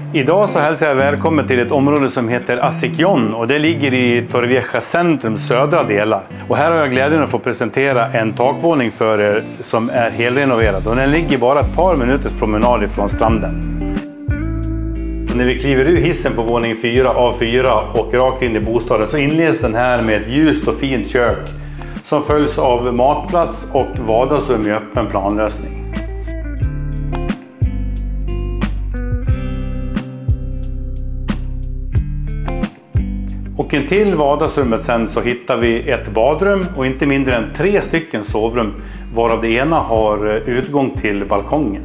Idag så hälsar jag välkommen till ett område som heter Asikjon och det ligger i Torrevieja centrums södra delar. Och här har jag glädjen att få presentera en takvåning för er som är helrenoverad och den ligger bara ett par minuters promenad ifrån stranden. När vi kliver ur hissen på våning 4 av 4 och rakt in i bostaden så inleds den här med ett ljust och fint kök som följs av matplats och vardagsrum i öppen planlösning. Och in till vardagsrummet sen så hittar vi ett badrum och inte mindre än 3 stycken sovrum, varav det ena har utgång till balkongen.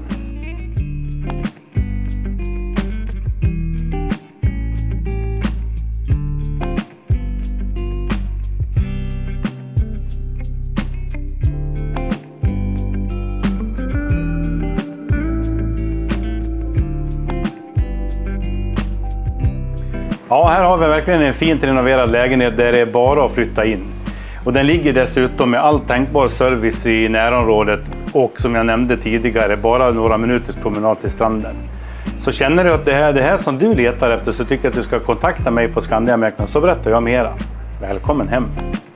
Ja, här har vi verkligen en fint renoverad lägenhet där det är bara att flytta in. Och den ligger dessutom med all tänkbar service i närområdet och som jag nämnde tidigare, bara några minuters promenad till stranden. Så känner du att det är det här som du letar efter så tycker jag att du ska kontakta mig på Skandiamäklaren så berättar jag mera. Välkommen hem!